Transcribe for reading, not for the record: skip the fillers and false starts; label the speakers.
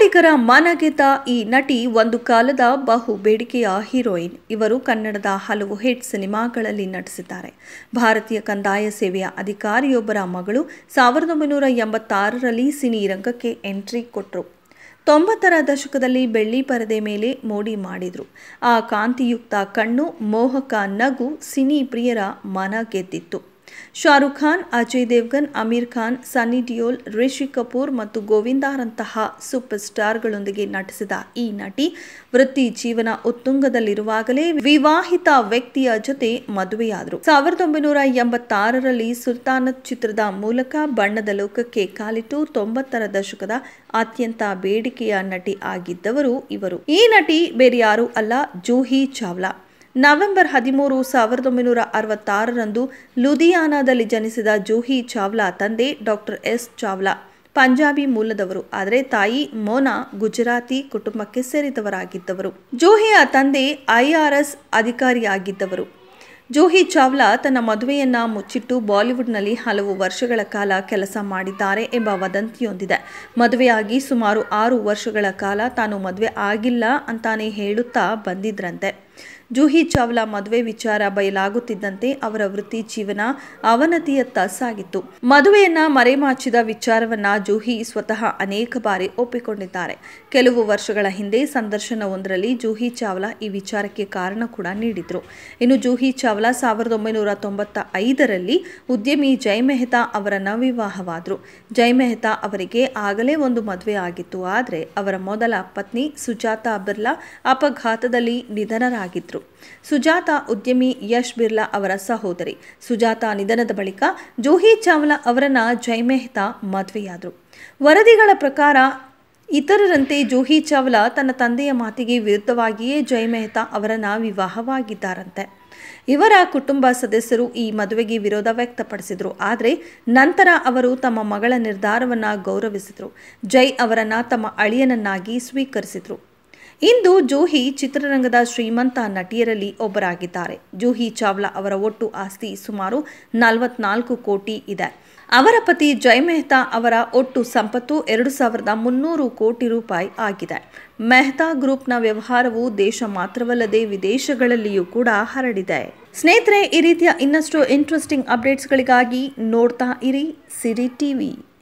Speaker 1: ಕನ್ನಡಿಗರ ಮನಗೆದ್ದ ಈ ನಟಿ ಒಂದು ಕಾಲದ ಬಹು ಬೇಡಿಕೆಯ ಹೀರೋಯಿನ್. ಇವರು ಕನ್ನಡದ ಹಲವು ಹಿಟ್ ಸಿನಿಮಾಗಳಲ್ಲಿ ನಟಿಸಿದ್ದಾರೆ. ಭಾರತೀಯ ಕಂದಾಯ ಸೇವೆಯ ಅಧಿಕಾರಿಯೊಬ್ಬರ ಮಗಳು 1986ರಲ್ಲಿ ಸಿನಿ ರಂಗಕ್ಕೆ ಎಂಟ್ರಿ ಕೊಟ್ಟರು. 90ರ ದಶಕದಲ್ಲಿ ಬೆಳ್ಳಿ ಪರದೆ ಮೇಲೆ ಮೋಡಿ ಮಾಡಿದ್ರು. ಆ ಕಾಂತಿಯುಕ್ತ ಕಣ್ಣು, ಮೋಹಕ ನಗು ಸಿನಿ ಪ್ರಿಯರ ಮನ ಗೆದ್ದಿತ್ತು. ಶಾರುಖ್ ಖಾನ್, ಅಜಯ್ ದೇವಗನ್, ಅಮೀರ್ ಖಾನ್, ಸನ್ನಿ ಡಿಯೋಲ್, ರಿಷಿ ಕಪೂರ್ ಮತ್ತು ಗೋವಿಂದಾರಂತಹ ಸೂಪರ್ ಸ್ಟಾರ್ಗಳೊಂದಿಗೆ ನಟಿಸಿದ ಈ ನಟಿ ವೃತ್ತಿ ಜೀವನ ಉತ್ತುಂಗದಲ್ಲಿರುವಾಗಲೇ ವಿವಾಹಿತ ವ್ಯಕ್ತಿಯ ಜೊತೆ ಮದುವೆಯಾದರು. 1986ರಲ್ಲಿ ಸುಲ್ತಾನತ್ ಚಿತ್ರದ ಮೂಲಕ ಬಣ್ಣದ ಲೋಕಕ್ಕೆ ಕಾಲಿಟ್ಟು 90ರ ದಶಕದ ಅತ್ಯಂತ ಬೇಡಿಕೆಯ ನಟಿ ಆಗಿದ್ದವರು ಇವರು. ಈ ನಟಿ ಬೇರೆ ಯಾರೂ ಅಲ್ಲ, ಜೂಹಿ ಚಾವ್ಲಾ. ನವೆಂಬರ್ 13, 1966ರಂದು ಲುಧಿಯಾನಾದಲ್ಲಿ ಜನಿಸಿದ ಜೂಹಿ ಚಾವ್ಲಾ ತಂದೆ ಡಾಕ್ಟರ್ ಎಸ್ ಚಾವ್ಲಾ ಪಂಜಾಬಿ ಮೂಲದವರು. ಆದರೆ ತಾಯಿ ಮೋನಾ ಗುಜರಾತಿ ಕುಟುಂಬಕ್ಕೆ ಸೇರಿದವರಾಗಿದ್ದವರು. ಜೂಹಿಯ ತಂದೆ IRS ಅಧಿಕಾರಿಯಾಗಿದ್ದವರು. ಜೂಹಿ ಚಾವ್ಲಾ ತನ್ನ ಮದುವೆಯನ್ನ ಮುಚ್ಚಿಟ್ಟು ಬಾಲಿವುಡ್ನಲ್ಲಿ ಹಲವು ವರ್ಷಗಳ ಕಾಲ ಕೆಲಸ ಮಾಡಿದ್ದಾರೆ ಎಂಬ ವದಂತಿಯೊಂದಿದೆ. ಮದುವೆಯಾಗಿ ಸುಮಾರು 6 ವರ್ಷಗಳ ಕಾಲ ತಾನು ಮದುವೆ ಆಗಿಲ್ಲ ಅಂತಾನೆ ಹೇಳುತ್ತಾ ಬಂದಿದ್ರಂತೆ. ಜೂಹಿ ಚಾವ್ಲಾ ಮದುವೆ ವಿಚಾರ ಬಯಲಾಗುತ್ತಿದ್ದಂತೆ ಅವರ ವೃತ್ತಿ ಜೀವನ ಅವನತಿಯತ್ತ ಸಾಗಿತ್ತು. ಮದುವೆಯನ್ನ ಮರೆಮಾಚಿದ ವಿಚಾರವನ್ನ ಜೂಹಿ ಸ್ವತಃ ಅನೇಕ ಬಾರಿ ಒಪ್ಪಿಕೊಂಡಿದ್ದಾರೆ. ಕೆಲವು ವರ್ಷಗಳ ಹಿಂದೆ ಸಂದರ್ಶನವೊಂದರಲ್ಲಿ ಜೂಹಿ ಚಾವ್ಲಾ ಈ ವಿಚಾರಕ್ಕೆ ಕಾರಣ ಕೂಡ ನೀಡಿದ್ರು. ಇನ್ನು ಜೂಹಿ ಚಾವ್ಲಾ 1995ರಲ್ಲಿ ಉದ್ಯಮಿ ಜೈ ಮೆಹ್ತಾ ಅವರನ್ನ ವಿವಾಹವಾದರು. ಜೈ ಮೆಹ್ತಾ ಅವರಿಗೆ ಆಗಲೇ ಒಂದು ಮದುವೆ ಆಗಿತ್ತು. ಆದರೆ ಅವರ ಮೊದಲ ಪತ್ನಿ ಸುಜಾತಾ ಬಿರ್ಲಾ ಅಪಘಾತದಲ್ಲಿ ನಿಧನರಾಗಿದ್ರು. ಸುಜಾತಾ ಉದ್ಯಮಿ ಯಶ್ ಬಿರ್ಲಾ ಅವರ ಸಹೋದರಿ. ಸುಜಾತಾ ನಿಧನದ ಬಳಿಕ ಜೂಹಿ ಚಾವ್ಲಾ ಅವರನ್ನ ಜೈ ಮೆಹ್ತಾ ಮದುವೆಯಾದರು. ವರದಿಗಳ ಪ್ರಕಾರ ಇತರರಂತೆ ಜೂಹಿ ಚಾವ್ಲಾ ತನ್ನ ತಂದೆಯ ಮಾತಿಗೆ ವಿರುದ್ಧವಾಗಿಯೇ ಜೈ ಮೆಹ್ತಾ ಅವರನ್ನ ವಿವಾಹವಾಗಿದ್ದಾರಂತೆ. ಇವರ ಕುಟುಂಬ ಸದಸ್ಯರು ಈ ಮದುವೆಗೆ ವಿರೋಧ ವ್ಯಕ್ತಪಡಿಸಿದರು. ಆದರೆ ನಂತರ ಅವರು ತಮ್ಮ ಮಗಳ ನಿರ್ಧಾರವನ್ನು ಗೌರವಿಸಿದರು. ಜೈ ಅವರನ್ನ ತಮ್ಮ ಅಳಿಯನನ್ನಾಗಿ ಸ್ವೀಕರಿಸಿದರು. ಇಂದು ಜೂಹಿ ಚಿತ್ರರಂಗದ ಶ್ರೀಮಂತ ನಟಿಯರಲ್ಲಿ ಒಬ್ಬರಾಗಿದ್ದಾರೆ. ಜೂಹಿ ಚಾವ್ಲಾ ಅವರ ಒಟ್ಟು ಆಸ್ತಿ ಸುಮಾರು 44 ಕೋಟಿ ಇದೆ. ಅವರ ಪತಿ ಜೈ ಮೆಹ್ತಾ ಅವರ ಒಟ್ಟು ಸಂಪತ್ತು 2300 ಕೋಟಿ ರೂಪಾಯಿ ಆಗಿದೆ. ಮೆಹ್ತಾ ಗ್ರೂಪ್ನ ವ್ಯವಹಾರವು ದೇಶ ಮಾತ್ರವಲ್ಲದೆ ವಿದೇಶಗಳಲ್ಲಿಯೂ ಕೂಡ ಹರಡಿದೆ. ಸ್ನೇಹಿತರೆ, ಈ ರೀತಿಯ ಇನ್ನಷ್ಟು ಇಂಟ್ರೆಸ್ಟಿಂಗ್ ಅಪ್ಡೇಟ್ಸ್ಗಳಿಗಾಗಿ ನೋಡ್ತಾ ಇರಿ ಸಿರಿ ಟಿವಿ.